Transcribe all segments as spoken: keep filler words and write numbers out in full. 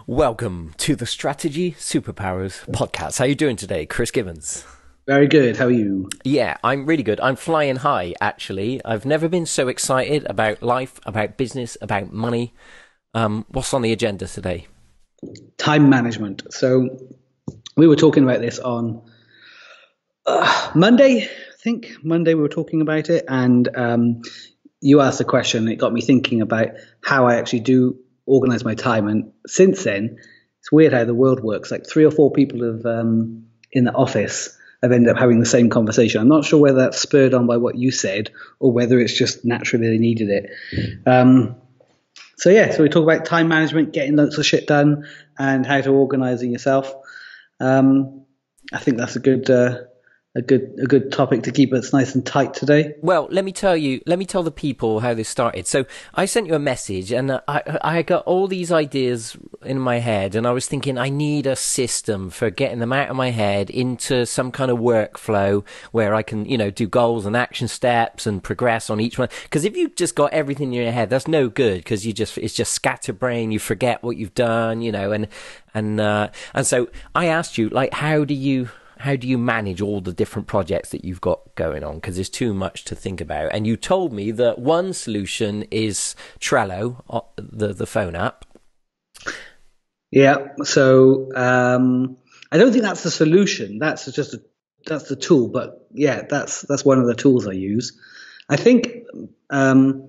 Welcome to the Strategy Superpowers podcast. How are you doing today, Chris Gibbons? Very good. How are you? Yeah, I'm really good. I'm flying high, actually. I've never been so excited about life, about business, about money. Um, what's on the agenda today? Time management. So we were talking about this on uh, Monday, I think. Monday we were talking about it, and um, you asked a question. It got me thinking about how I actually do organize my time. And since then, it's weird how the world works. Like three or four people have um, in the office have ended up having the same conversation. I'm not sure whether that's spurred on by what you said or whether it's just naturally they needed it. Um, so yeah, so we talk about time management, getting lots of shit done, and how to organize it yourself. Um, I think that's a good, uh, a good, a good topic to keep us nice and tight today. Well, let me tell you, let me tell the people how this started. So I sent you a message and I, I got all these ideas in my head and I was thinking I need a system for getting them out of my head into some kind of workflow where I can, you know, do goals and action steps and progress on each one. Because if you've just got everything in your head, that's no good because you just, it's just scatterbrain. You forget what you've done, you know, and, and, uh, and so I asked you, like, how do you, How do you manage all the different projects that you've got going on? Because there's too much to think about. And you told me that one solution is Trello, the, the phone app. Yeah. So um, I don't think that's the solution. That's just a, that's the tool. But yeah, that's that's one of the tools I use. I think um,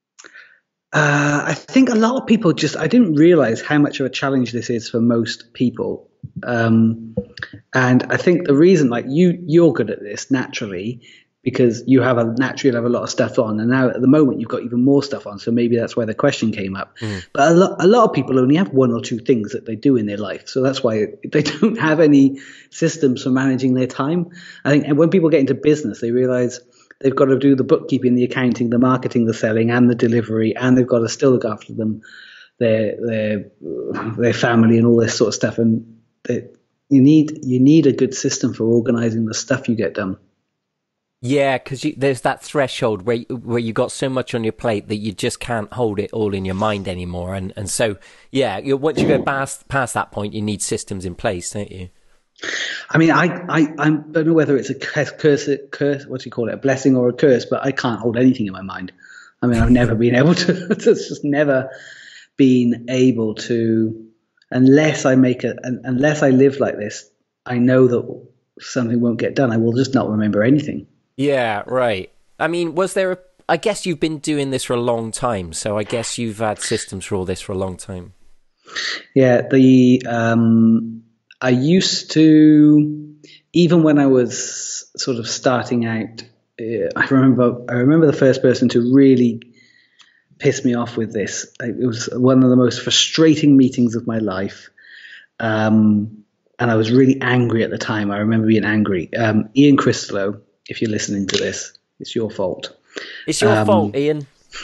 uh, I think a lot of people just I didn't realize how much of a challenge this is for most people. Um, and I think the reason, like you, you're good at this naturally because you have a naturally have a lot of stuff on, and now at the moment you've got even more stuff on. So maybe that's why the question came up. Mm. But a lot, a lot of people only have one or two things that they do in their life, so that's why they don't have any systems for managing their time. I think, and when people get into business, they realize they've got to do the bookkeeping, the accounting, the marketing, the selling, and the delivery, and they've got to still look after them, their their their family, and all this sort of stuff. And that you need you need a good system for organizing the stuff you get done. Yeah, because there's that threshold where where you got so much on your plate that you just can't hold it all in your mind anymore, and and so yeah, you, once you go past past that point, you need systems in place, don't you? I mean, I I, I don't know whether it's a curse, curse, curse, what do you call it, a blessing or a curse, but I can't hold anything in my mind. I mean, I've never been able to. It's just never been able to. Unless I make a, unless I live like this, I know that something won't get done. I will just not remember anything. Yeah, right. I mean, was there a, I guess you've been doing this for a long time, so I guess you've had systems for all this for a long time. Yeah, the, um, I used to, even when I was sort of starting out, uh, I remember, I remember the first person to really pissed me off with this. It was one of the most frustrating meetings of my life. Um, and I was really angry at the time. I remember being angry. Um, Ian Christlow, if you're listening to this, it's your fault. It's your um, fault, Ian.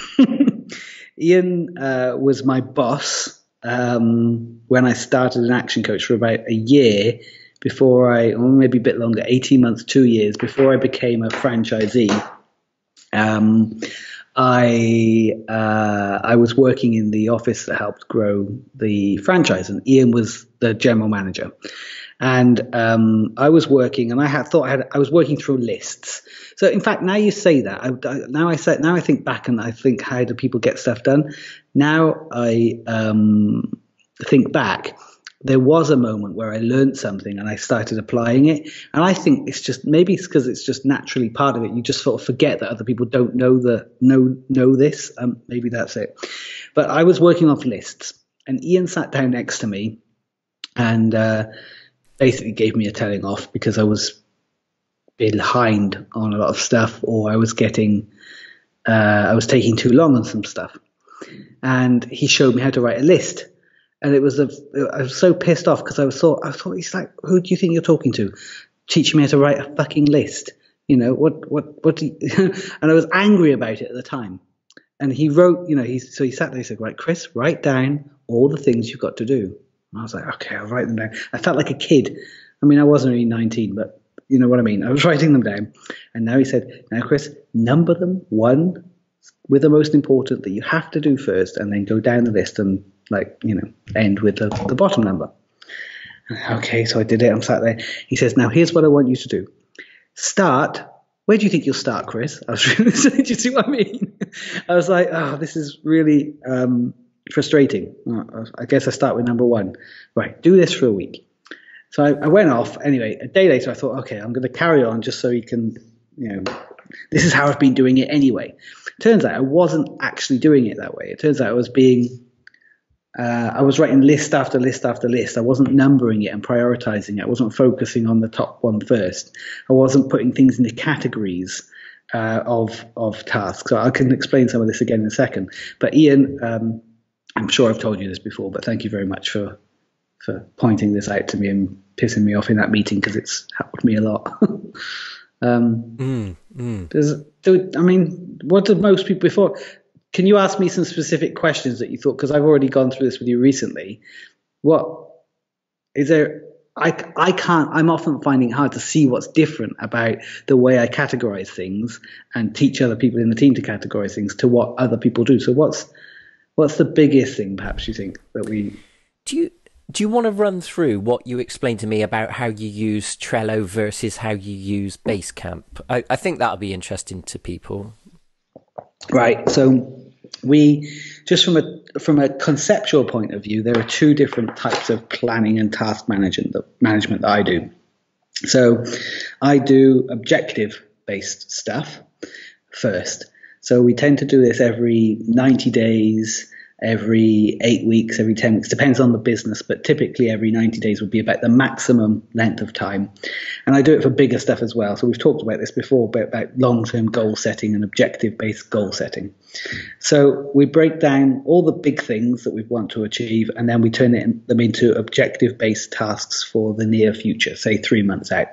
Ian uh, was my boss um, when I started an action coach for about a year before I, or maybe a bit longer, eighteen months, two years, before I became a franchisee. Um, I uh, I was working in the office that helped grow the franchise, and Ian was the general manager. And um, I was working, and I had thought I had I was working through lists. So in fact, now you say that, I, I, now I say now I think back and I think, how do people get stuff done? Now I um, think back. There was a moment where I learned something and I started applying it. And I think it's just, maybe it's because it's just naturally part of it. You just sort of forget that other people don't know the know know this. Um, maybe that's it. But I was working off lists, and Ian sat down next to me and uh, basically gave me a telling off because I was behind on a lot of stuff, or I was getting, uh, I was taking too long on some stuff. And he showed me how to write a list. And it was a, I was so pissed off because I was thought I thought he's like, who do you think you're talking to? Teaching me how to write a fucking list. You know, what what what do you, and I was angry about it at the time. And he wrote, you know, he so he sat there, he said, right, Chris, write down all the things you've got to do. And I was like, okay, I'll write them down. I felt like a kid. I mean, I wasn't really nineteen, but you know what I mean? I was writing them down. And now he said, now, Chris, number them one with the most important that you have to do first, and then go down the list and like, you know, end with the, the bottom number. Okay, so I did it. I'm sat there. He says, now here's what I want you to do. Start. Where do you think you'll start, Chris? I was really, do you see what I mean? I was like, oh, this is really um, frustrating. I guess I start with number one. Right, do this for a week. So I, I went off. Anyway, a day later, I thought, okay, I'm going to carry on just so he can, you know, this is how I've been doing it anyway. Turns out I wasn't actually doing it that way. It turns out I was being Uh, I was writing list after list after list. I wasn't numbering it and prioritizing it. I wasn't focusing on the top one first. I wasn't putting things into categories uh, of of tasks. So I can explain some of this again in a second. But Ian, um, I'm sure I've told you this before, but thank you very much for for pointing this out to me and pissing me off in that meeting, because it's helped me a lot. um, mm, mm. Does, do, I mean, what did most people before? Can you ask me some specific questions that you thought, because I've already gone through this with you recently. What is there? I, I can't, I'm often finding it hard to see what's different about the way I categorize things and teach other people in the team to categorize things to what other people do. So what's, what's the biggest thing, perhaps, you think that we, do you, do you want to run through what you explained to me about how you use Trello versus how you use Basecamp? I, I think that'll be interesting to people. Right. So we, just from a from a conceptual point of view, there are two different types of planning and task management that, management that I do. So I do objective-based stuff first. So we tend to do this every ninety days, every eight weeks, every ten weeks, depends on the business, but typically every ninety days would be about the maximum length of time. And I do it for bigger stuff as well. So we've talked about this before, but about long-term goal setting and objective-based goal setting. So we break down all the big things that we want to achieve, and then we turn it in, them into objective-based tasks for the near future, say three months out.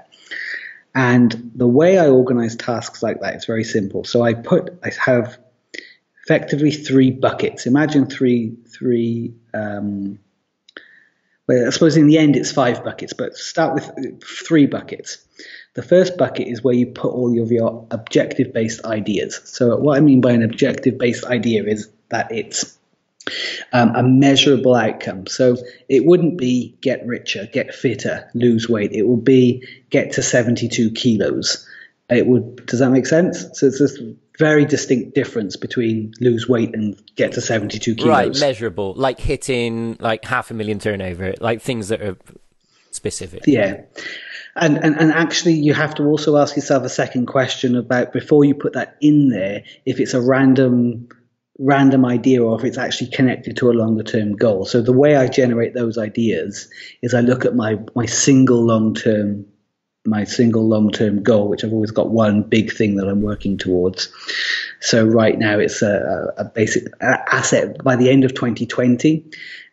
And the way I organize tasks like that is very simple. So I put, I have effectively three buckets. Imagine three, three, um, well, I suppose in the end it's five buckets, but start with three buckets. The first bucket is where you put all of your objective-based ideas. So what I mean by an objective-based idea is that it's um, a measurable outcome. So it wouldn't be get richer, get fitter, lose weight. It will be get to seventy-two kilos. It would. Does that make sense? So it's this very distinct difference between lose weight and get to seventy-two kilos. Right, measurable, like hitting like half a million turnover, like things that are specific. Yeah. And, and and actually, you have to also ask yourself a second question about, before you put that in there, if it's a random random idea or if it's actually connected to a longer term goal. So the way I generate those ideas is I look at my my single long term my single long term goal, which I've always got one big thing that I'm working towards. So right now it's a, a basic asset by the end of twenty twenty.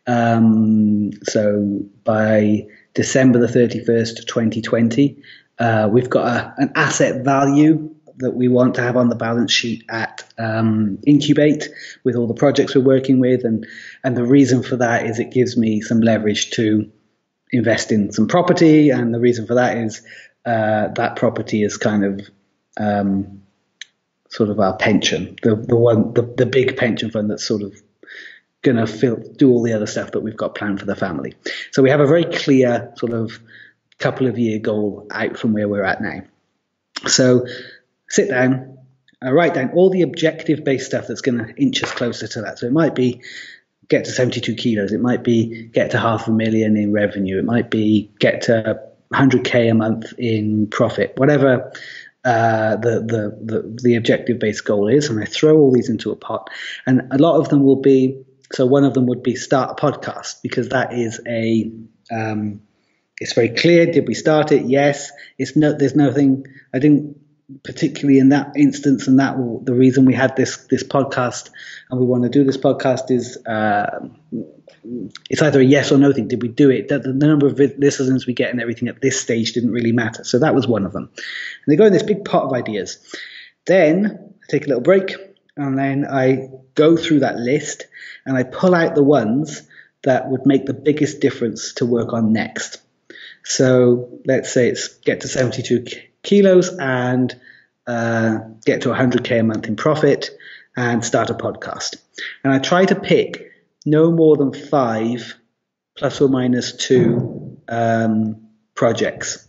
Um, so by December the thirty-first, twenty twenty, uh, we've got a, an asset value that we want to have on the balance sheet at um, Incubate with all the projects we're working with. And, and the reason for that is it gives me some leverage to invest in some property. And the reason for that is uh, that property is kind of um, sort of our pension, the, the one, the, the big pension fund that's sort of going to do all the other stuff that we've got planned for the family. So we have a very clear sort of couple of year goal out from where we're at now. So sit down, uh, write down all the objective based stuff that's going to inch us closer to that. So it might be get to seventy-two kilos. It might be get to half a million in revenue. It might be get to one hundred K a month in profit, whatever uh, the, the, the, the objective based goal is. And I throw all these into a pot, and a lot of them will be, so one of them would be start a podcast, because that is a, um, it's very clear. Did we start it? Yes. It's no, there's nothing, I didn't particularly in that instance. And that will, the reason we had this, this podcast and we want to do this podcast is, uh, it's either a yes or no thing. Did we do it? The, the number of listeners we get and everything at this stage didn't really matter. So that was one of them. And they go in this big pot of ideas. Then I take a little break, and then I go through that list and I pull out the ones that would make the biggest difference to work on next. So let's say it's get to seventy-two kilos and uh, get to one hundred K a month in profit and start a podcast. And I try to pick no more than five plus or minus two um, projects.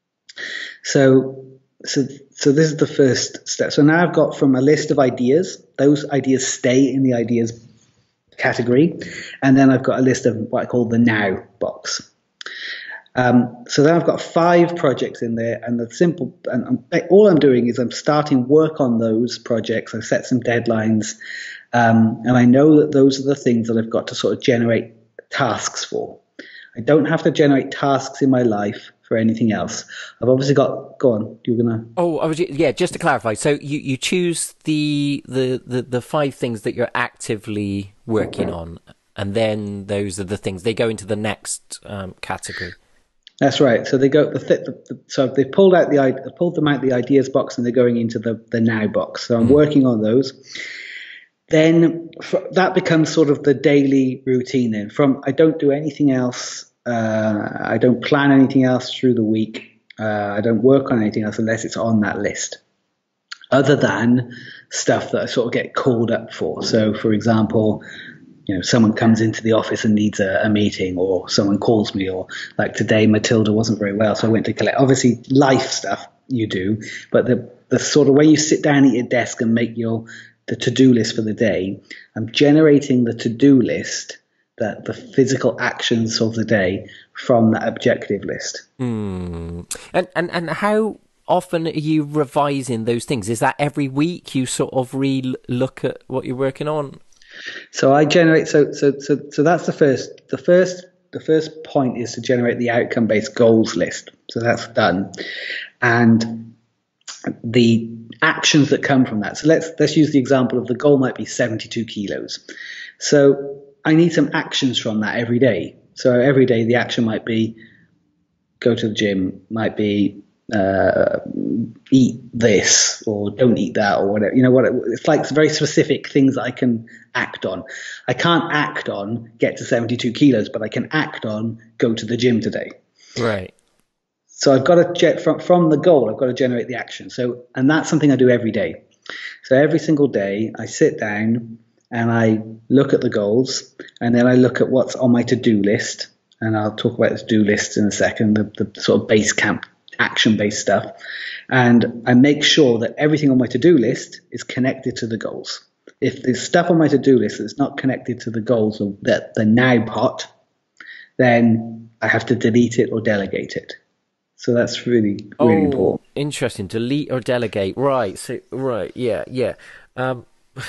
So, so, so this is the first step. So now I've got from a list of ideas, those ideas stay in the ideas category, and then I've got a list of what I call the now box. Um, so then I've got five projects in there, and the simple, and I'm, all I'm doing is I'm starting work on those projects. I've set some deadlines, um, and I know that those are the things that I've got to sort of generate tasks for. I don't have to generate tasks in my life for anything else. I've obviously got, go on, you're gonna. Oh, I was, yeah, just to clarify. So you, you choose the, the, the, the five things that you're actively working on, and then those are the things, they go into the next um, category. That's right. So they go. The, th- the, the so they pulled out the pulled them out the ideas box, and they're going into the the now box. So I'm mm. working on those. Then f- that becomes sort of the daily routine. Then from I don't do anything else. Uh, I don't plan anything else through the week. Uh, I don't work on anything else unless it's on that list. Other than stuff that I sort of get called up for. So, for example, you know, someone comes into the office and needs a, a meeting, or someone calls me, or like today, Matilda wasn't very well, so I went to collect. Obviously, life stuff you do, but the the sort of when you sit down at your desk and make your the to-do list for the day, I'm generating the to-do list, that the physical actions of the day from that objective list. Mm. And and and how often are you revising those things? Is that every week you sort of re-look at what you're working on? So I generate. So so so so that's the first. The first the first point is to generate the outcome-based goals list. So that's done, and the actions that come from that. So let's let's use the example of the goal might be seventy-two kilos. So I need some actions from that every day. So every day the action might be go to the gym, might be uh, eat this, or don't eat that, or whatever. You know what? It's like very specific things that I can act on. I can't act on get to seventy-two kilos, but I can act on go to the gym today. Right. So I've got to get from from the goal. I've got to generate the action. So, and that's something I do every day. So every single day I sit down and I look at the goals, and then I look at what's on my to-do list. And I'll talk about the to-do list in a second, the, the sort of base camp action-based stuff. And I make sure that everything on my to-do list is connected to the goals. If there's stuff on my to-do list that's not connected to the goals of the, the now pot, then I have to delete it or delegate it. So that's really, really oh, important. Interesting. Delete or delegate. Right. So, right. Yeah. Yeah. Um,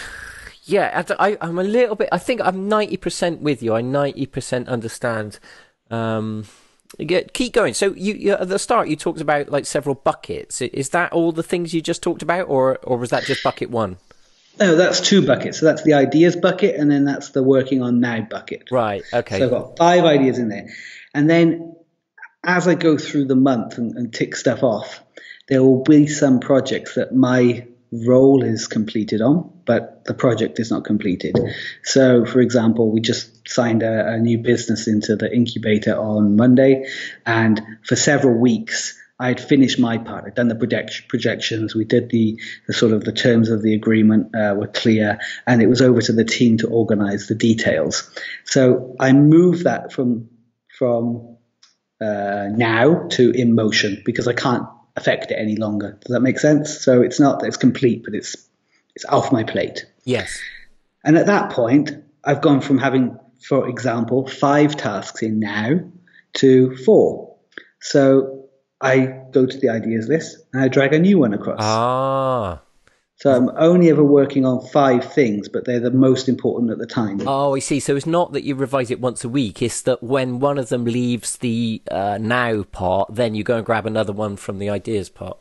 yeah. I, I'm a little bit, I think I'm ninety percent with you. I ninety percent understand. Um, Get, keep going. So you, you at the start you talked about like several buckets. Is that all the things you just talked about, or or was that just bucket one? No, that's two buckets. So that's the ideas bucket, and then that's the working on now bucket. Right. Okay. So I've got five ideas in there, and then as I go through the month and, and tick stuff off, there will be some projects that my role is completed on, but the project is not completed. So, for example, we just signed a, a new business into the incubator on Monday, and for several weeks I had finished my part. I'd done the project, projections. We did the, the sort of the terms of the agreement uh, were clear, and it was over to the team to organize the details. So I moved that from from uh, now to in motion because I can't affect it any longer. Does that make sense? So it's not that it's complete, but it's it's off my plate. Yes. And at that point, I've gone from having, for example, five tasks in now to four. So I go to the ideas list and I drag a new one across. Ah. So I'm only ever working on five things, but they're the most important at the time. Oh, I see. So it's not that you revise it once a week. It's that when one of them leaves the uh, now part, then you go and grab another one from the ideas part.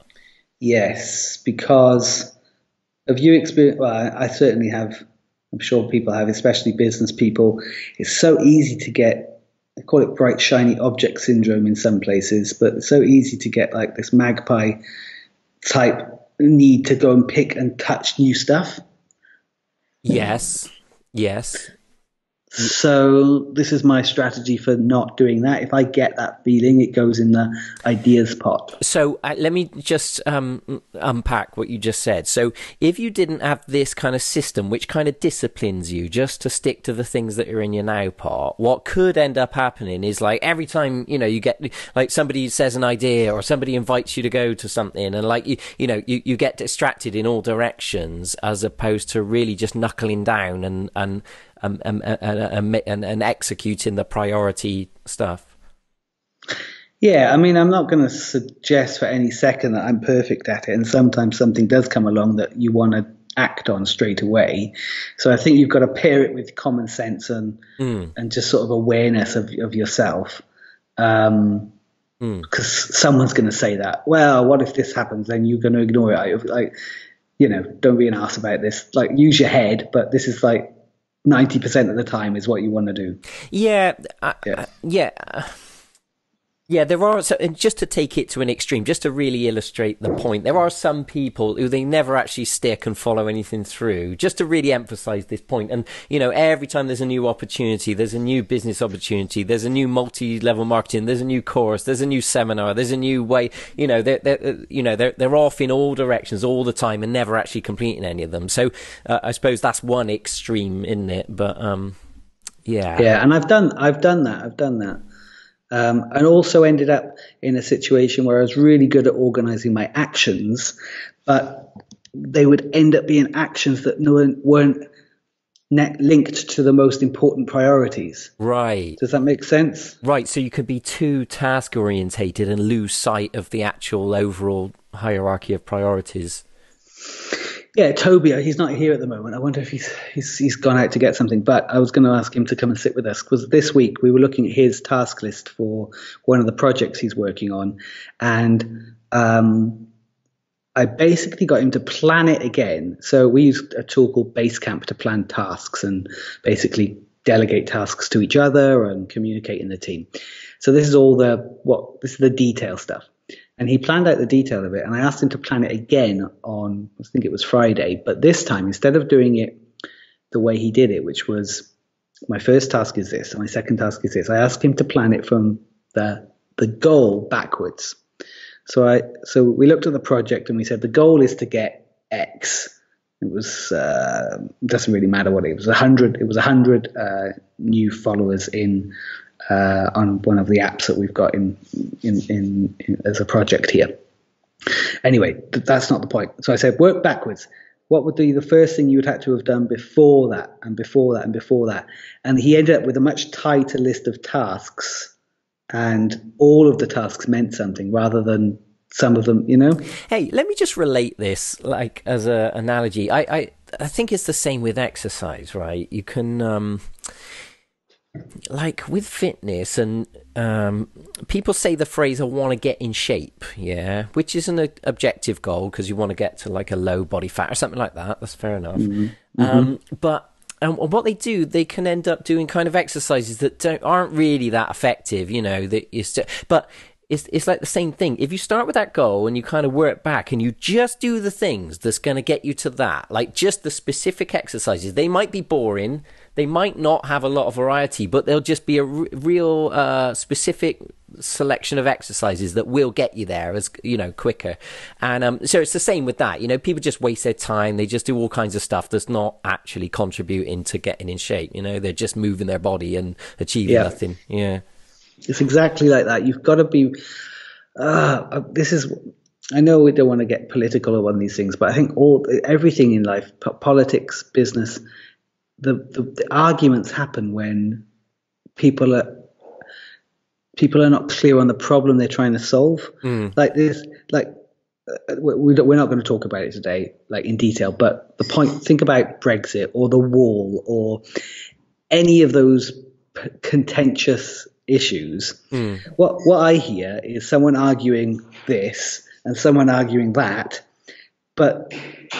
Yes, because of you experience. Well, I, I certainly have. I'm sure people have, especially business people. It's so easy to get. I call it bright, shiny object syndrome in some places, but it's so easy to get like this magpie type need to go and pick and touch new stuff. Yes, yes. So this is my strategy for not doing that. If I get that feeling, it goes in the ideas pot. So uh, let me just um, unpack what you just said. So if you didn't have this kind of system, which kind of disciplines you just to stick to the things that are in your now pot, what could end up happening is like every time, you know, you get like somebody says an idea or somebody invites you to go to something and like, you, you know, you, you get distracted in all directions as opposed to really just knuckling down and, and, Um, and, and, and, and executing the priority stuff. Yeah, I mean, I'm not going to suggest for any second that I'm perfect at it. And sometimes something does come along that you want to act on straight away. So I think you've got to pair it with common sense and mm. and just sort of awareness of, of yourself. Um, because mm. someone's going to say that, well, what if this happens? Then you're going to ignore it. Like, you know, don't be an ass about this. Like, use your head, but this is like, ninety percent of the time is what you want to do. Yeah. Uh, yeah. Yeah. Yeah, there are, so, and just to take it to an extreme, just to really illustrate the point, there are some people who they never actually stick and follow anything through, just to really emphasize this point. And, you know, every time there's a new opportunity, there's a new business opportunity, there's a new multi-level marketing, there's a new course, there's a new seminar, there's a new way, you know, they're, they're you know, they're, they're off in all directions all the time and never actually completing any of them. So uh, I suppose that's one extreme, isn't it? But, um, yeah. Yeah, and I've done, I've done that, I've done that. Um, and also ended up in a situation where I was really good at organizing my actions, but they would end up being actions that weren't net linked to the most important priorities. Right. Does that make sense? Right. So you could be too task orientated and lose sight of the actual overall hierarchy of priorities. Yeah, Toby, he's not here at the moment. I wonder if he's he's he's gone out to get something. But I was going to ask him to come and sit with us because this week we were looking at his task list for one of the projects he's working on, and um, I basically got him to plan it again. So we use a tool called Basecamp to plan tasks and basically delegate tasks to each other and communicate in the team. So this is all the what this is the detail stuff. And he planned out the detail of it, and I asked him to plan it again on, I think it was Friday, but this time, instead of doing it the way he did it, which was, my first task is this, and my second task is this, I asked him to plan it from the the goal backwards. So I so we looked at the project, and we said the goal is to get X. It was, uh, doesn't really matter what it was, one hundred, it was one hundred uh, new followers in Uh, on one of the apps that we've got in, in, in, in as a project here. Anyway, th- that's not the point. So I said, work backwards. What would be the first thing you would have to have done before that and before that and before that? And he ended up with a much tighter list of tasks, and all of the tasks meant something rather than some of them, you know? Hey, let me just relate this like as an analogy. I, I, I think it's the same with exercise, right? You can... Um, like with fitness and um, people say the phrase I want to get in shape, yeah, which is an uh, objective goal because you want to get to like a low body fat or something like that. That's fair enough. Mm-hmm. Um, but um, what they do, they can end up doing kind of exercises that don't, aren't really that effective, you know, that is st- but it's it's like the same thing. If you start with that goal and you kind of work back and you just do the things that's going to get you to that, like just the specific exercises, they might be boring, they might not have a lot of variety, but they'll just be a r- real uh, specific selection of exercises that will get you there as, you know, quicker. And um, so it's the same with that. You know, people just waste their time. They just do all kinds of stuff that's not actually contributing to getting in shape. You know, they're just moving their body and achieving yeah. nothing. Yeah. It's exactly like that. You've got to be, uh, this is, I know we don't want to get political on these things, but I think all, everything in life, po- politics, business, the, the, the arguments happen when people are, people are not clear on the problem they're trying to solve. Mm. Like this, like, uh, we don't, we're not going to talk about it today, like in detail, but the point, think about Brexit or the wall or any of those p- contentious issues. Mm. What what I hear is someone arguing this and someone arguing that, but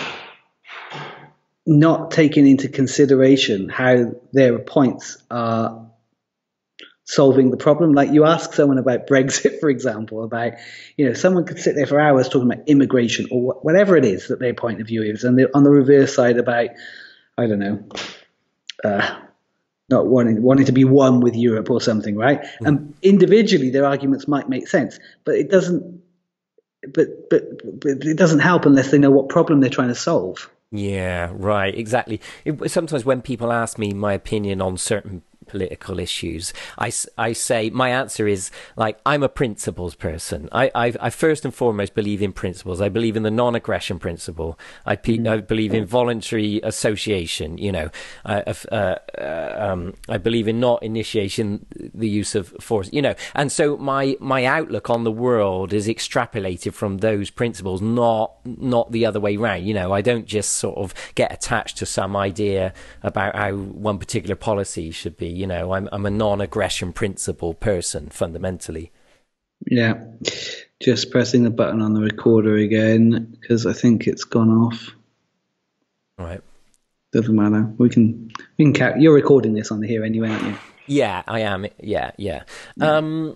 not taking into consideration how their points are solving the problem. Like you ask someone about Brexit, for example, about, you know, someone could sit there for hours talking about immigration or wh- whatever it is that their point of view is, and on the reverse side about, I don't know, uh, not wanting wanting to be one with Europe or something, right? Mm. And individually, their arguments might make sense, but it doesn't. But, but but it doesn't help unless they know what problem they're trying to solve. Yeah, right, exactly. It, sometimes when people ask me my opinion on certain political issues, I, I say my answer is like, I'm a principles person. I, I, I first and foremost believe in principles. I believe in the non-aggression principle. I, pe- mm. I believe in voluntary association. You know, uh, uh, uh, um, I believe in not initiation the use of force. You know, and so my my outlook on the world is extrapolated from those principles, not not the other way round. You know, I don't just sort of get attached to some idea about how one particular policy should be. You know, I'm I'm a non-aggression principle person fundamentally. Yeah, just pressing the button on the recorder again because I think it's gone off. All right. Doesn't matter. We can we can ca- You're recording this on here anyway, aren't you? Yeah, I am. Yeah, yeah. yeah. Um.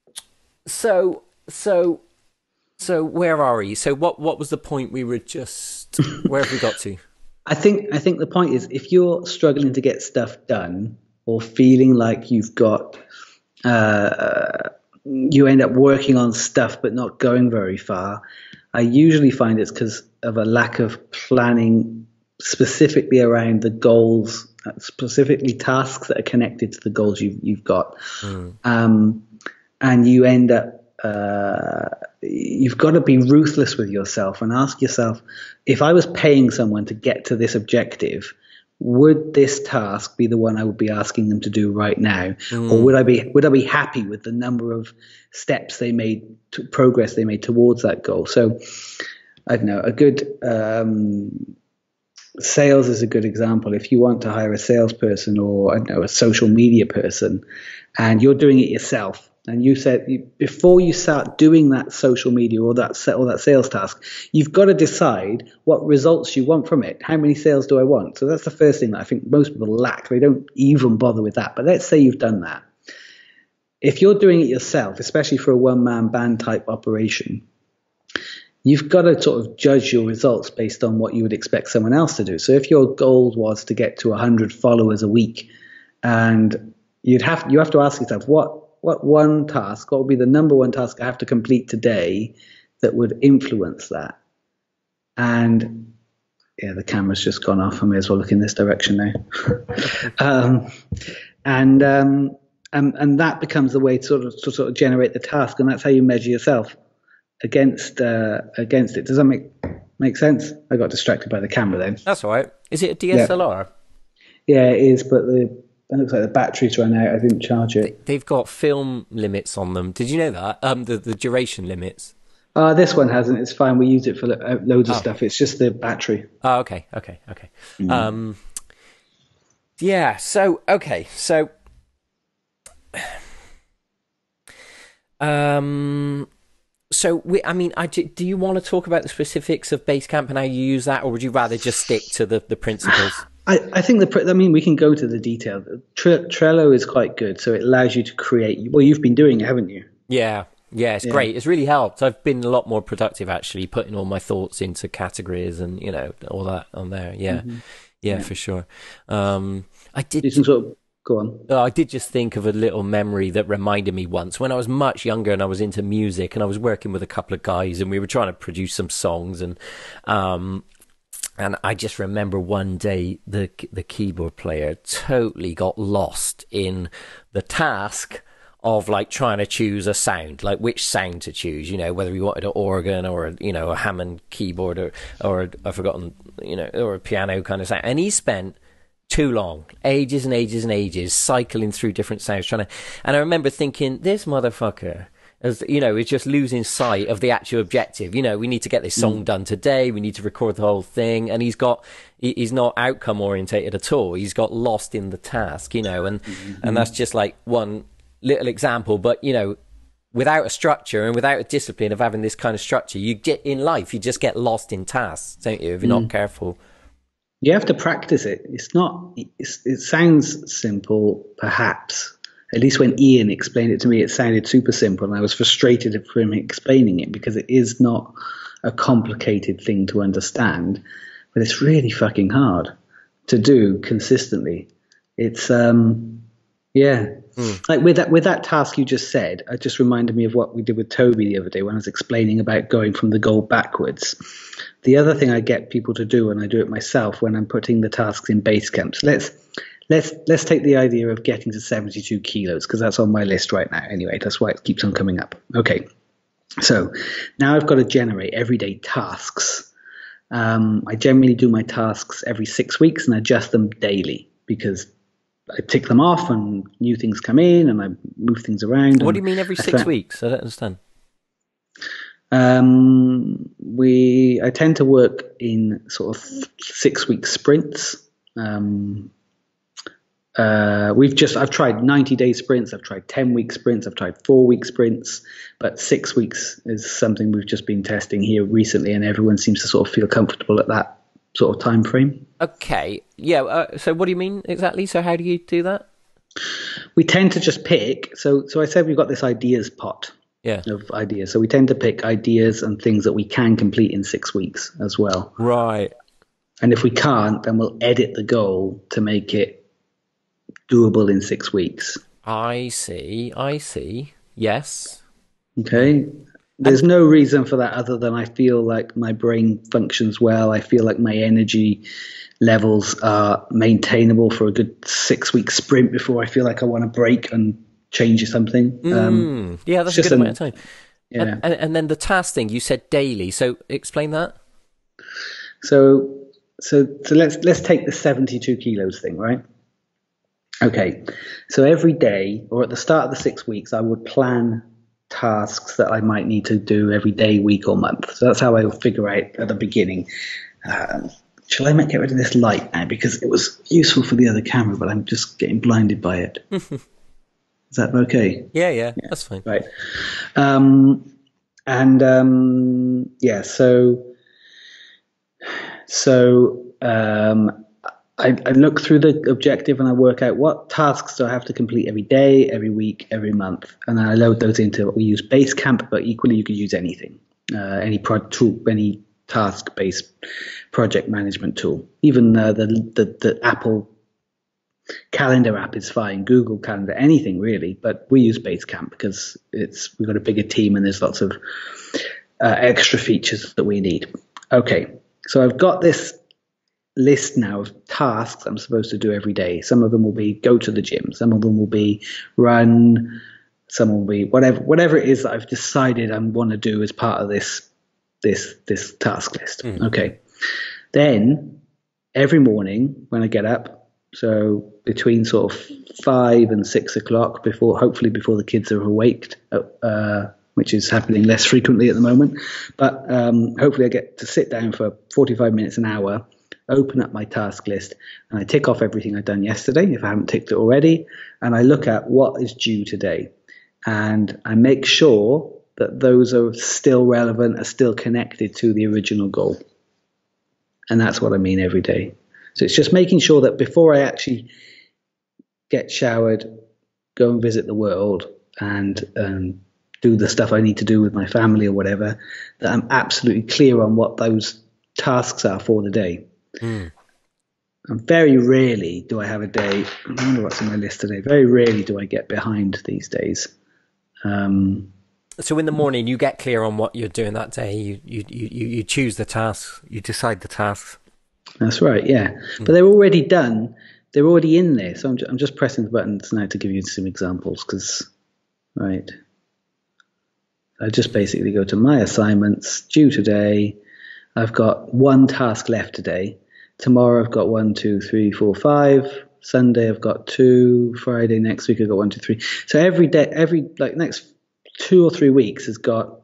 So so so where are we? So what what was the point we were just? Where have we got to? I think I think the point is if you're struggling to get stuff done, or feeling like you've got, uh, you end up working on stuff but not going very far, I usually find it's because of a lack of planning specifically around the goals, specifically tasks that are connected to the goals you've, you've got. Mm. Um, and you end up, uh, you've got to be ruthless with yourself and ask yourself, if I was paying someone to get to this objective, would this task be the one I would be asking them to do right now, mm. or would I be would I be happy with the number of steps they made, to progress they made towards that goal? So, I don't know. A good um, sales is a good example. If you want to hire a salesperson or I don't know a social media person, and you're doing it yourself, and you said before you start doing that social media or that or that sales task, you've got to decide what results you want from it. How many sales do I want? So that's the first thing that I think most people lack. They don't even bother with that. But let's say you've done that. If you're doing it yourself, especially for a one-man band type operation, you've got to sort of judge your results based on what you would expect someone else to do. So if your goal was to get to one hundred followers a week, and you'd have you have to ask yourself what What one task, what would be the number one task I have to complete today that would influence that? And yeah, the camera's just gone off. I may as well look in this direction now. um, and, um, and and that becomes the way to sort of to sort of generate the task, and that's how you measure yourself against uh, against it. Does that make make sense? I got distracted by the camera then. That's all right. Is it a D S L R? Yeah, yeah it is, but the It looks like the battery's run out. I didn't charge it. They've got film limits on them. Did you know that? Um, the, the duration limits. Uh, this one hasn't. It's fine. We use it for lo- loads of oh. stuff. It's just the battery. Oh, okay, okay, okay. Mm. Um, yeah. So okay. So, um, so we. I mean, I do you want to talk about the specifics of Basecamp and how you use that, or would you rather just stick to the the principles? I, I think the. I mean, we can go to the detail. Tre- Trello is quite good, so it allows you to create. Well, you've been doing it, haven't you? Yeah, yeah, it's yeah. great. It's really helped. I've been a lot more productive actually, putting all my thoughts into categories and you know all that on there. Yeah, mm-hmm. yeah, yeah, for sure. Um, I did. You can sort of go on. I did just think of a little memory that reminded me once when I was much younger and I was into music and I was working with a couple of guys and we were trying to produce some songs and. Um, And I just remember one day the the keyboard player totally got lost in the task of like trying to choose a sound, like which sound to choose, you know, whether he wanted an organ or, a, you know, a Hammond keyboard or, or a, I've forgotten, you know, or a piano kind of sound. And he spent too long, ages and ages and ages, cycling through different sounds trying to, and I remember thinking, this motherfucker, as you know, is just losing sight of the actual objective. You know, we need to get this song mm. done today. We need to record the whole thing. And he's got, he's not outcome orientated at all. He's got lost in the task, you know, and, mm-hmm. and that's just like one little example. But, you know, without a structure and without a discipline of having this kind of structure, you get in life, you just get lost in tasks, don't you, if you're mm. not careful. You have to practice it. It's not, it's, it sounds simple, perhaps. At least when Ian explained it to me, it sounded super simple, and I was frustrated for him explaining it because it is not a complicated thing to understand, but it's really fucking hard to do consistently. it's um, yeah. Mm. Like with that with that task you just said, it just reminded me of what we did with Toby the other day when I was explaining about going from the goal backwards. The other thing I get people to do, and I do it myself when I'm putting the tasks in base camps. Let's let's let's take the idea of getting to seventy-two kilos, because that's on my list right now. Anyway, that's why it keeps on coming up. Okay, so now I've got to generate everyday tasks. Um, I generally do my tasks every six weeks and adjust them daily because I tick them off and new things come in and I move things around. What do you mean every I six th- weeks? I don't understand. Um, we I tend to work in sort of six week sprints. Um, uh, we've just I've tried ninety day sprints. I've tried ten week sprints. I've tried four week sprints, but six weeks is something we've just been testing here recently, and everyone seems to sort of feel comfortable at that sort of time frame. Okay, yeah. Uh, so what do you mean exactly? So how do you do that? We tend to just pick. So so I said we've got this ideas pot. Yeah. Of ideas. So we tend to pick ideas and things that we can complete in six weeks as well. Right. And if we can't, then we'll edit the goal to make it doable in six weeks. I see. I see. Yes. Okay. There's and, no reason for that other than I feel like my brain functions well. I feel like my energy levels are maintainable for a good six week sprint before I feel like I want to break and change something. Um, mm, yeah, that's a good amount of time. Yeah. And, and, and then the task thing, you said daily. So explain that. So, so, so let's let's take the seventy-two kilos thing, right? Okay. So every day, or at the start of the six weeks, I would plan tasks that I might need to do every day, week, or month. So that's how I would figure out at the beginning. Um, shall I get rid of this light now because it was useful for the other camera, but I'm just getting blinded by it. Is that okay? Yeah, yeah, yeah, that's fine. Right. Um, and um, yeah, so so um, I, I look through the objective and I work out what tasks do I have to complete every day, every week, every month, and then I load those into what we use Basecamp, but equally you could use anything, uh, any pro tool, any task-based project management tool, even uh, the, the the Apple Calendar app is fine, Google Calendar, anything really, but we use Basecamp because it's we've got a bigger team and there's lots of uh, extra features that we need. Okay, so I've got this list now of tasks I'm supposed to do every day. Some of them will be go to the gym, some of them will be run, some will be whatever whatever it is that I've decided I want to do as part of this this this task list. Mm. Okay, then every morning when I get up, so between sort of five and six o'clock, before hopefully before the kids are awake, uh, which is happening less frequently at the moment. But um, hopefully I get to sit down for forty-five minutes, an hour, open up my task list, and I tick off everything I've done yesterday, if I haven't ticked it already, and I look at what is due today. And I make sure that those are still relevant, are still connected to the original goal. And that's what I mean every day. So it's just making sure that before I actually get showered, go and visit the world and um, do the stuff I need to do with my family or whatever, that I'm absolutely clear on what those tasks are for the day. Mm. And very rarely do I have a day, I wonder what's on my list today, very rarely do I get behind these days. Um, so in the morning you get clear on what you're doing that day, you, you, you, you choose the tasks, you decide the tasks. That's right, yeah. Mm. But they're already done. They're already in there. So I'm, ju- I'm just pressing the buttons now to give you some examples. Because, right, I just basically go to my assignments, due today. I've got one task left today. Tomorrow I've got one, two, three, four, five. Sunday I've got two. Friday next week I've got one, two, three. So every day, every like next two or three weeks has got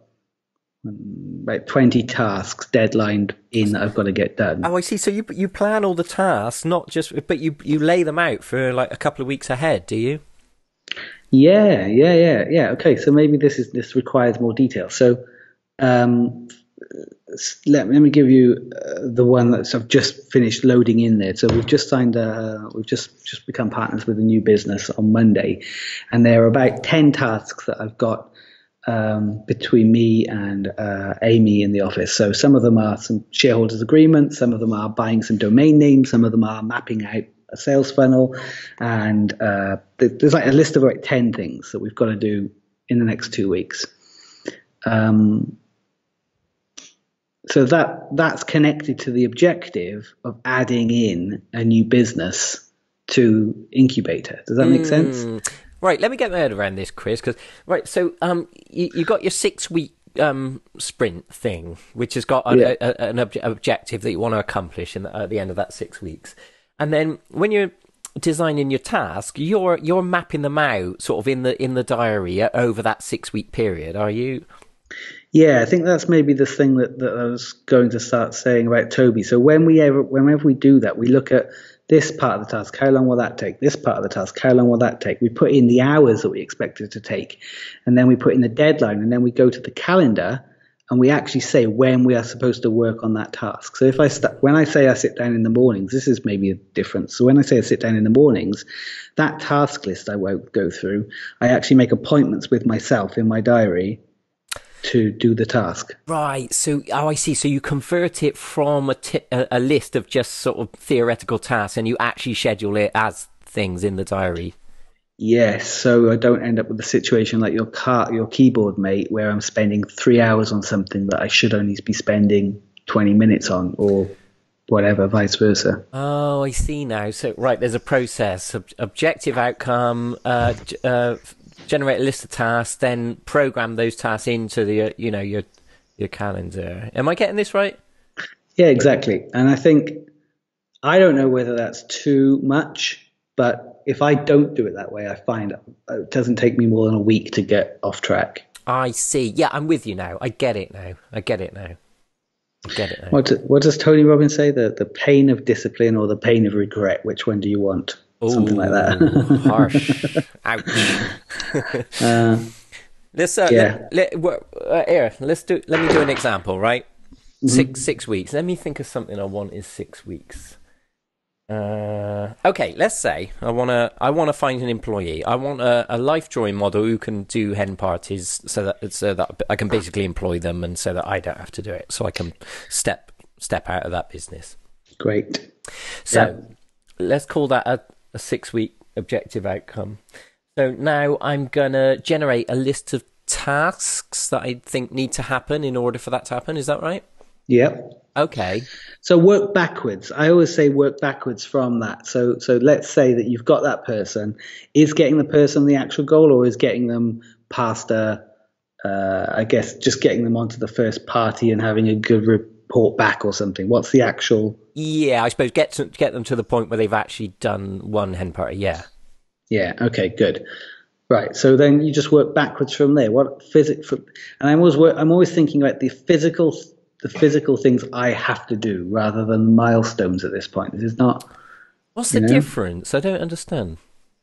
about twenty tasks deadlined in that I've got to get done. Oh, I see. So you you plan all the tasks, not just, but you you lay them out for like a couple of weeks ahead, do you? Yeah, yeah, yeah, yeah. Okay, so maybe this is this requires more detail. So, um, let, let me give you uh, the one that I've just finished loading in there. So we've just signed a, we've just just become partners with a new business on Monday, and there are about ten tasks that I've got Um, between me and uh, Amy in the office. So some of them are some shareholders agreements, some of them are buying some domain names, some of them are mapping out a sales funnel, and uh, there's like a list of like ten things that we've got to do in the next two weeks. Um, so that that's connected to the objective of adding in a new business to Incubator. Does that make mm. sense? Right. Let me get my head around this, Chris. Because right, so um, you, you got your six week um sprint thing, which has got an, yeah. a, a, an ob- objective that you want to accomplish in the, at the end of that six weeks, and then when you're designing your task, you're you're mapping them out sort of in the in the diary over that six week period. Are you? Yeah, I think that's maybe the thing that, that I was going to start saying about Toby. So when we ever, whenever we do that, we look at this part of the task, how long will that take? This part of the task, how long will that take? We put in the hours that we expect it to take, and then we put in the deadline, and then we go to the calendar and we actually say when we are supposed to work on that task. So if I st- when I say I sit down in the mornings, this is maybe a difference. So when I say I sit down in the mornings, that task list I won't go through. I actually make appointments with myself in my diary to do the task. Right. So, oh, I see. So you convert it from a, t- a, a list of just sort of theoretical tasks, and you actually schedule it as things in the diary. Yes. So I don't end up with a situation like your car, your keyboard mate, where I'm spending three hours on something that I should only be spending twenty minutes on, or whatever, vice versa. Oh, I see now. So, right, there's a process, ob- objective outcome, uh, uh, generate a list of tasks, then program those tasks into the, you know, your your calendar. Am I getting this right? Yeah, exactly. And I think, I don't know whether that's too much, but if I don't do it that way, I find it doesn't take me more than a week to get off track. I see. Yeah, I'm with you now. I get it now. I get it now. I get it now. What, what does Tony Robbins say? The, the pain of discipline or the pain of regret? Which one do you want? Ooh, something like that. Harsh. Ouch. uh, let's uh, yeah. let, let, uh, here, let's do. Let me do an example. Right, mm-hmm. six six weeks. Let me think of something I want in six weeks. Uh, okay, let's say I want to. I want to find an employee. I want a, a life drawing model who can do hen parties, so that so that I can basically employ them, and so that I don't have to do it. So I can step step out of that business. Great. So yeah. let's call that a. a six-week objective outcome. So now I'm going to generate a list of tasks that I think need to happen in order for that to happen. Is that right? Yep. Okay. So work backwards. I always say work backwards from that. So so let's say that you've got that person. Is getting the person the actual goal, or is getting them past a, uh, I guess, just getting them onto the first party and having a good report back or something? What's the actual... Yeah, I suppose get to, get them to the point where they've actually done one hen party. Yeah. Yeah. Okay. Good. Right. So then you just work backwards from there. What physic? And I'm always work, I'm always thinking about the physical the physical things I have to do rather than milestones at this point. This is not. What's the know? difference? I don't understand.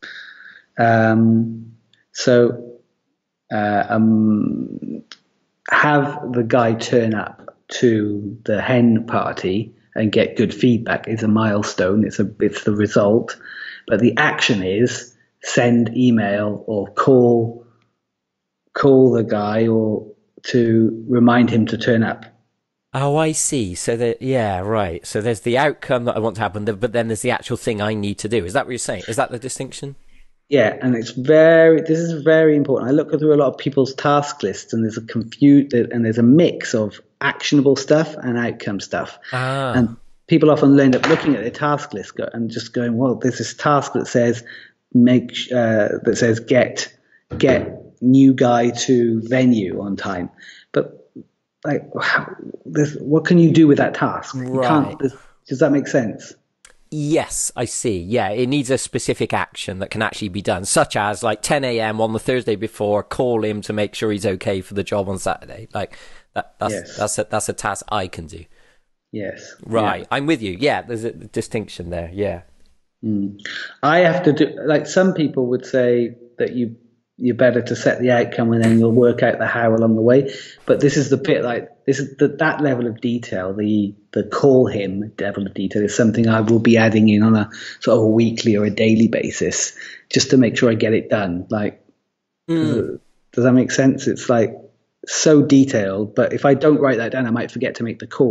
Um. So, uh, um, have the guy turn up to the hen party and get good feedback is a milestone. It's a it's the result, but the action is send email or call call the guy or to remind him to turn up. Oh, I see. So that yeah, right. So there's the outcome that I want to happen, but then there's the actual thing I need to do. Is that what you're saying? Is that the distinction? Yeah, and it's very. This is very important. I look through a lot of people's task lists, and there's a confuse and there's a mix of actionable stuff and outcome stuff. Ah. And people often end up looking at their task list and just going, "Well, there's this task that says make uh, that says get get new guy to venue on time," but like, how, what can you do with that task? Right. You can't. Does that make sense? Yes, I see. Yeah, it needs a specific action that can actually be done, such as like ten a.m. on the Thursday before, call him to make sure he's okay for the job on Saturday. Like that, that's yes. that's a, that's a task I can do. Yes. Right. Yeah. I'm with you. Yeah, there's a distinction there. Yeah. Mm. I have to do, like some people would say that you you're better to set the outcome and then you'll work out the how along the way. But this is the bit like this is the, that level of detail, the the call him level of detail is something I will be adding in on a sort of a weekly or a daily basis just to make sure I get it done. Like, mm. does, does that make sense? It's like so detailed, but if I don't write that down, I might forget to make the call.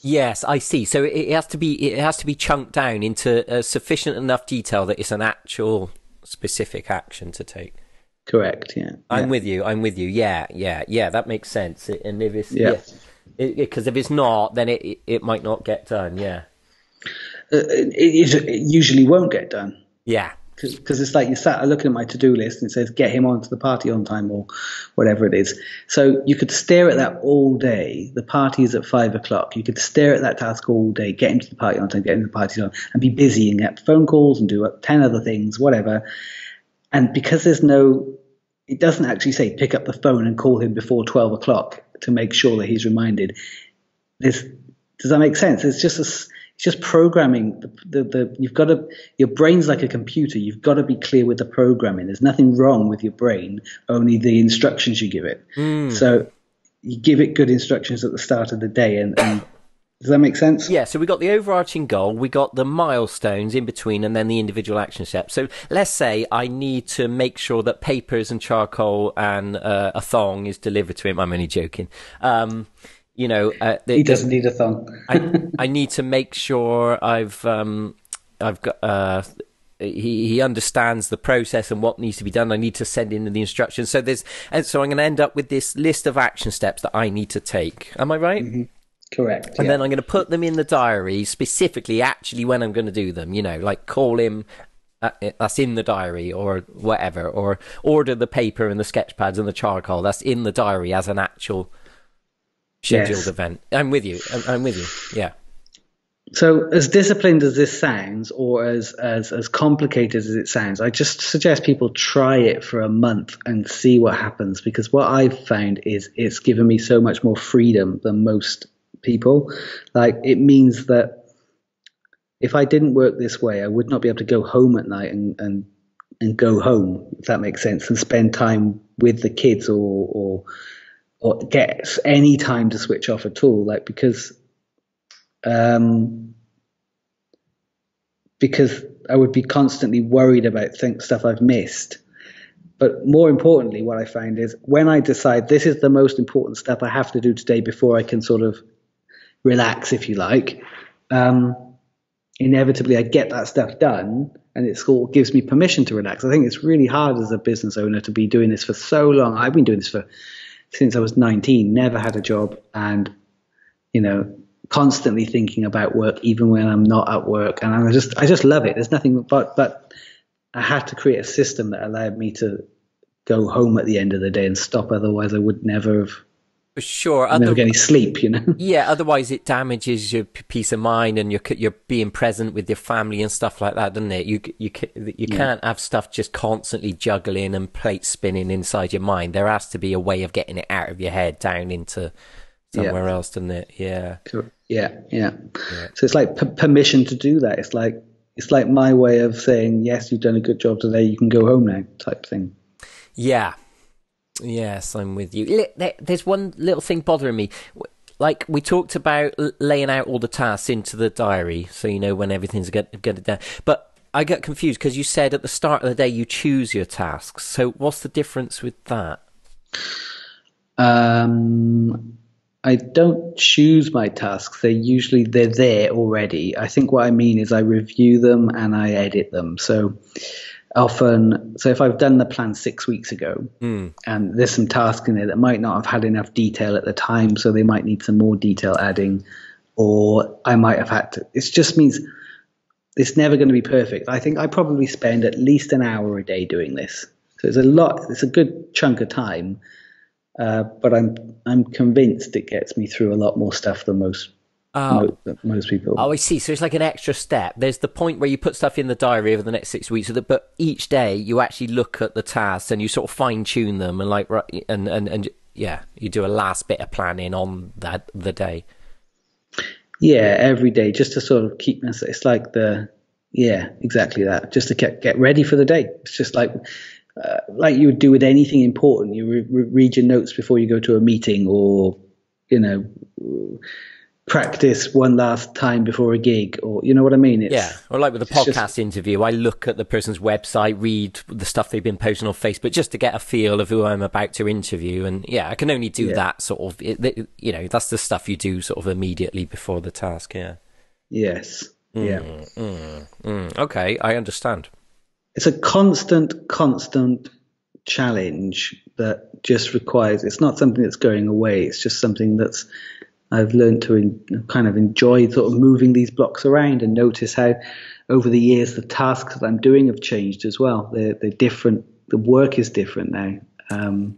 Yes, I see. So it, it has to be it has to be chunked down into uh, sufficient enough detail that it's an actual specific action to take. Correct. Yeah. I'm Yeah. with you. I'm with you. Yeah, yeah, yeah. That makes sense. It, and if it's Yeah. yeah, because if it's not, then it it might not get done. Yeah, Uh, it, it, it usually won't get done. yeah, Because it's like you sat looking at my to-do list and it says get him onto the party on time or whatever it is. So you could stare at that all day. The party is at five o'clock. You could stare at that task all day, get him to the party on time, get him to the party on time, and be busy and get phone calls and do ten other things, whatever. And because there's no, it doesn't actually say pick up the phone and call him before twelve o'clock to make sure that he's reminded. There's, does that make sense? It's just a, it's just programming. The, the, the you've got to, your brain's like a computer. You've got to be clear with the programming. There's nothing wrong with your brain, only the instructions you give it. Mm. So you give it good instructions at the start of the day. And, and does that make sense? Yeah, so we got the overarching goal, we got the milestones in between, and then the individual action steps. So let's say I need to make sure that papers and charcoal and uh, a thong is delivered to him. I'm only joking. Um, you know, uh, the, He doesn't need a thong. I, I need to make sure I've um, I've got. Uh, he he understands the process and what needs to be done. I need to send in the instructions. So there's, and so I'm going to end up with this list of action steps that I need to take. Am I right? Mm-hmm. Correct. And yeah. then I'm going to put them in the diary specifically, actually, when I'm going to do them. You know, like call him. Uh, that's in the diary, or whatever, or order the paper and the sketch pads and the charcoal. That's in the diary as an actual scheduled Yes. event. I'm with you. I'm, I'm with you. Yeah. So as disciplined as this sounds, or as, as, as complicated as it sounds, I just suggest people try it for a month and see what happens, because what I've found is it's given me so much more freedom than most people. Like, it means that if I didn't work this way, I would not be able to go home at night and, and, and go home, if that makes sense, and spend time with the kids, or, or, or get any time to switch off at all. Like, because, um, because I would be constantly worried about think, stuff I've missed. But more importantly, what I find is when I decide this is the most important stuff I have to do today before I can sort of relax, if you like, um, inevitably I get that stuff done, and it sort of gives me permission to relax. I think it's really hard as a business owner to be doing this for so long. I've been doing this for since I was nineteen, never had a job, and, you know, constantly thinking about work, even when I'm not at work. And I just, I just love it. There's nothing but, but I had to create a system that allowed me to go home at the end of the day and stop. Otherwise I would never have, For sure. never Other- get any sleep, you know? Yeah, otherwise it damages your p- peace of mind, and you're you're being present with your family and stuff like that, doesn't it? You you ca- you Yeah. can't have stuff just constantly juggling and plates spinning inside your mind. There has to be a way of getting it out of your head down into somewhere else, doesn't it? Yeah. Yeah, yeah. Yeah. So it's like p- permission to do that. It's like, it's like my way of saying, yes, you've done a good job today, you can go home now, type thing. Yeah. Yes, I'm with you. Li- there- There's one little thing bothering me. W- Like we talked about l- laying out all the tasks into the diary, so you know when everything's going to done. But I got confused because you said at the start of the day you choose your tasks. So what's the difference with that? Um, I don't choose my tasks. They usually, they're there already. I think what I mean is I review them and I edit them. So often, so if I've done the plan six weeks ago, Mm. and there's some tasks in there that might not have had enough detail at the time, so they might need some more detail adding, or I might have had to, it just means it's never going to be perfect. I think I probably spend at least an hour a day doing this. So it's a lot, it's a good chunk of time. Uh, but I'm I'm convinced it gets me through a lot more stuff than most Oh. mo- most people. Oh, I see. So it's like an extra step. There's the point where you put stuff in the diary over the next six weeks, so that, but each day you actually look at the tasks and you sort of fine tune them, and like right, and, and and yeah, you do a last bit of planning on that the day. Yeah, every day, just to sort of keep us. It's like the yeah, exactly that. Just to get get ready for the day. It's just like. Uh, like you would do with anything important, you re- re- read your notes before you go to a meeting, or you know, practice one last time before a gig, or you know what I mean? It's, Yeah, or like with a podcast just... interview, I look at the person's website, read the stuff they've been posting on Facebook, just to get a feel of who I'm about to interview. And yeah, I can only do yeah. that sort of, it, you know, that's the stuff you do sort of immediately before the task. Yeah. Yes. Mm, yeah. Mm, mm. Okay, I understand. It's a constant, constant challenge that just requires, it's not something that's going away. It's just something that's, I've learned to in, kind of enjoy sort of moving these blocks around and notice how over the years the tasks that I'm doing have changed as well. They're, they're different. The work is different now. Um,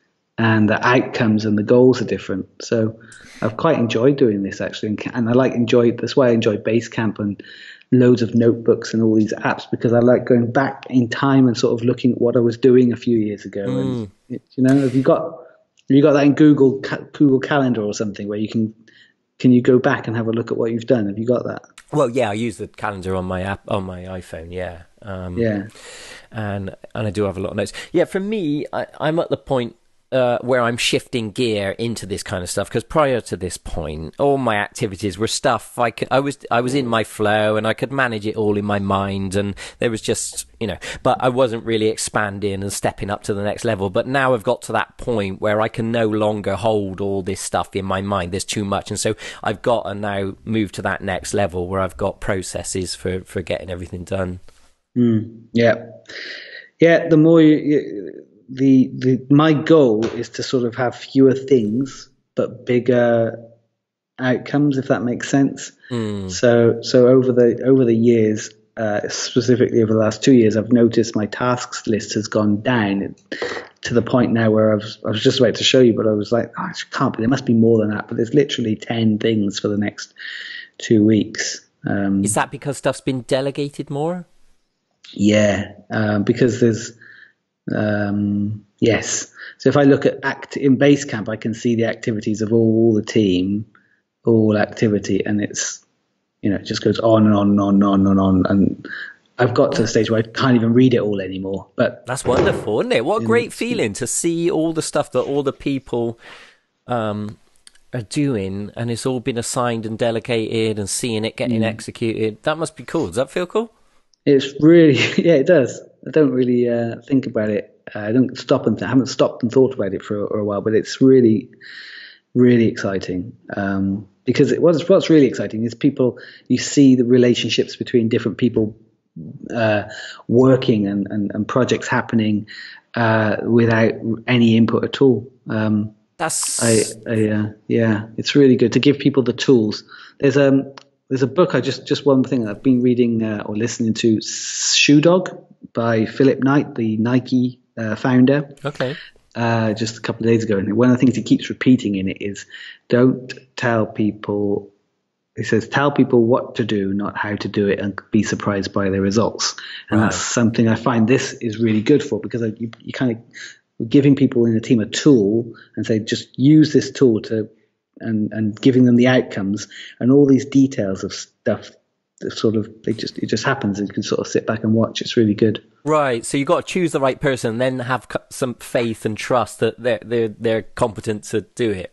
and the outcomes and the goals are different. So I've quite enjoyed doing this actually. And, and I like enjoy, that's why I enjoy Basecamp and loads of notebooks and all these apps, because I like going back in time and sort of looking at what I was doing a few years ago. Mm. And, you know, have you got, have you got that in Google, Google Calendar or something where you can, can you go back and have a look at what you've done? Have you got that? Well, yeah, I use the calendar on my app, on my iPhone. Yeah. Um, yeah. And, and I do have a lot of notes. Yeah. For me, I, I'm at the point, Uh, where I'm shifting gear into this kind of stuff, because prior to this point, all my activities were stuff I could, I was, I was in my flow and I could manage it all in my mind, and there was just, you know, but I wasn't really expanding and stepping up to the next level. But now I've got to that point where I can no longer hold all this stuff in my mind. There's too much. And so I've got to now move to that next level where I've got processes for, for getting everything done. Mm, yeah. Yeah. The more you, you The, the my goal is to sort of have fewer things but bigger outcomes, if that makes sense. Mm. So so over the over the years, uh, specifically over the last two years, I've noticed my tasks list has gone down to the point now where I was I was just about to show you, but I was like, oh, it can't be. There must be more than that. But there's literally ten things for the next two weeks. Um, is that because stuff's been delegated more? Yeah, um, because there's. Um, yes. So if I look at act in Basecamp, I can see the activities of all the team, all activity, and it's, you know, it just goes on and on and on and on and on. And I've got to the stage where I can't even read it all anymore. But that's wonderful, isn't it? What a great feeling to see all the stuff that all the people um, are doing, and it's all been assigned and delegated, and seeing it getting mm. executed. That must be cool. Does that feel cool? It's really, yeah, it does. I don't really uh, think about it. Uh, I don't stop and th- I haven't stopped and thought about it for, for a while, but it's really, really exciting. Um, because it was, what's really exciting is people, you see the relationships between different people uh, working and, and, and projects happening uh, without any input at all. Um, That's I, I uh, yeah, it's really good to give people the tools. There's um there's a book I just just one thing I've been reading uh, or listening to, Shoe Dog by Philip Knight, the Nike uh, founder. Okay. Uh, just a couple of days ago, and one of the things he keeps repeating in it is, don't tell people. He says, tell people what to do, not how to do it, and be surprised by their results. And Right. that's something I find this is really good for, because you, you kind of giving people in a team a tool and say, just use this tool to, and, and giving them the outcomes and all these details of stuff that sort of, they just, it just happens, and you can sort of sit back and watch. It's really good. Right. So you got to choose the right person, then have c- some faith and trust that they're, they're, they're competent to do it.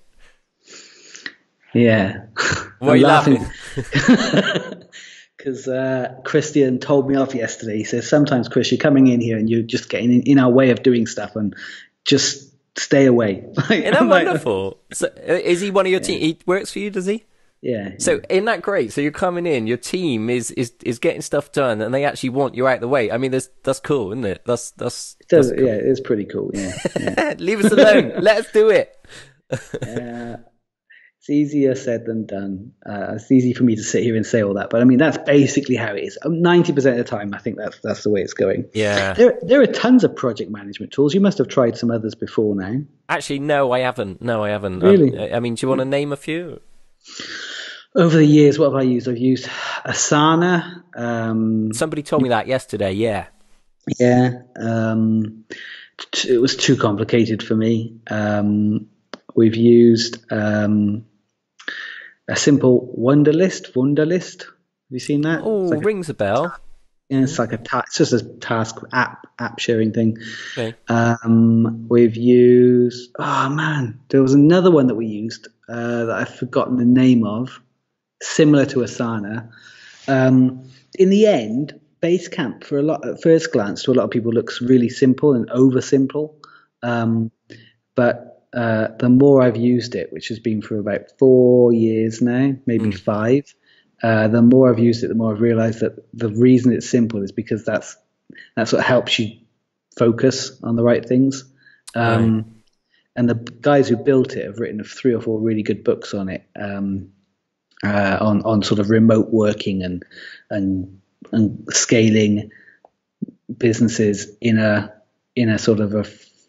Yeah. Why are you laughing? Because uh, Christian told me off yesterday. He says, sometimes, Chris, you're coming in here and you're just getting in, in our way of doing stuff, and just stay away. Isn't that wonderful? So, uh, is he one of your yeah. team? He works for you, does he? Yeah. So isn't that great? So you're coming in, your team is, is, is getting stuff done, and they actually want you out the way. I mean, that's that's cool, isn't it? That's that's, it does, that's cool. Yeah, it is pretty cool. Yeah. yeah. Leave us alone. Let us do it. uh, it's easier said than done. Uh, it's easy for me to sit here and say all that, but I mean, that's basically how it is. ninety percent of the time, I think that's that's the way it's going. Yeah. There there are tons of project management tools. You must have tried some others before now. Actually, no, I haven't. No, I haven't. Really? Um, I mean, do you want to name a few? Over the years, what have I used? I've used Asana. Um, Somebody told me that yesterday, yeah. Yeah. Um, t- it was too complicated for me. Um, we've used um, a simple Wunderlist. Wunderlist. Have you seen that? Oh, like rings a, a bell. And it's like a ta- it's just a task app app sharing thing. Okay. Um, we've used oh man, there was another one that we used uh, that I've forgotten the name of, similar to Asana. Um, in the end, Basecamp for a lot at first glance to a lot of people looks really simple and over simple. Um, but uh, the more I've used it, which has been for about four years now, maybe Mm. five, uh, the more I've used it, the more I've realized that the reason it's simple is because that's that's what helps you focus on the right things. Um, Right. and the guys who built it have written three or four really good books on it, um, uh, on on sort of remote working and and and scaling businesses in a in a sort of a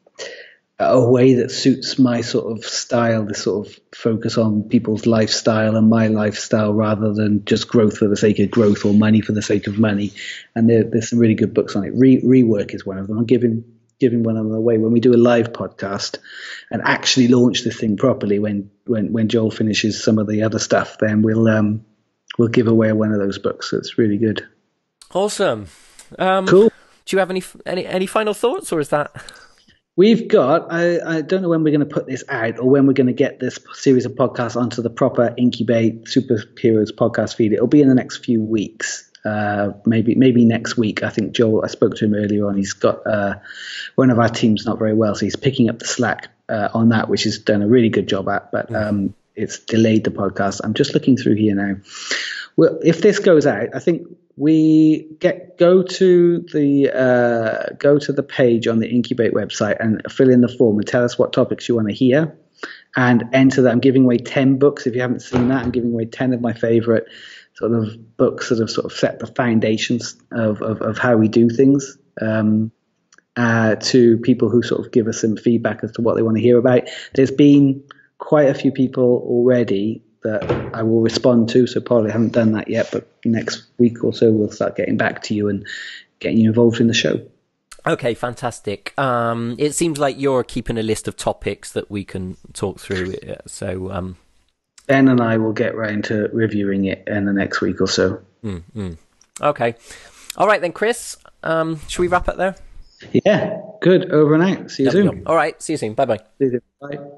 a way that suits my sort of style, this sort of focus on people's lifestyle and my lifestyle rather than just growth for the sake of growth or money for the sake of money. And there, there's some really good books on it. Re, Rework is one of them. I'm giving giving one of them away when we do a live podcast and actually launch this thing properly. When when when Joel finishes some of the other stuff, then we'll um we'll give away one of those books. So it's really good. Awesome. Um, Cool. Do you have any any any final thoughts, or is that? We've got, I, I don't know when we're going to put this out or when we're going to get this series of podcasts onto the proper Incubate Superheroes podcast feed. It'll be in the next few weeks, uh, maybe maybe next week. I think Joel, I spoke to him earlier on, he's got uh, one of our teams not very well, so he's picking up the slack uh, on that, which he's done a really good job at, but um, it's delayed the podcast. I'm just looking through here now. Well, if this goes out, I think we get go to the uh, go to the page on the Incubate website and fill in the form and tell us what topics you want to hear, and enter that. I'm giving away ten books. If you haven't seen that, I'm giving away ten of my favorite sort of books that have sort of set the foundations of of, of how we do things. Um, uh, to people who sort of give us some feedback as to what they want to hear about. There's been quite a few people already that I will respond to, so probably haven't done that yet, but next week or so we'll start getting back to you and getting you involved in the show. Okay, fantastic. Um, it seems like you're keeping a list of topics that we can talk through. So, um, Ben and I will get round to reviewing it in the next week or so. mm, mm. Okay. All right then, Chris. Um, should we wrap up there? Yeah, good. Over and out. See you Lovely soon. job. All right. See you soon. Bye bye. See you soon. Bye.